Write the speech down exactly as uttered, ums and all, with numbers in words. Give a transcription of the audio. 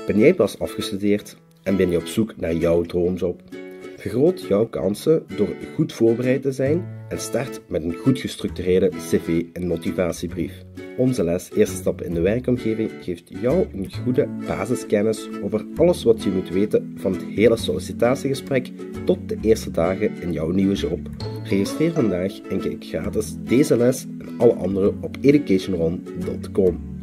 Ben jij pas afgestudeerd en ben je op zoek naar jouw droomjob? Vergroot jouw kansen door goed voorbereid te zijn en start met een goed gestructureerde cv en motivatiebrief. Onze les Eerste Stappen in de Werkomgeving geeft jou een goede basiskennis over alles wat je moet weten van het hele sollicitatiegesprek tot de eerste dagen in jouw nieuwe job. Registreer vandaag en kijk gratis deze les en alle andere op education run punt com.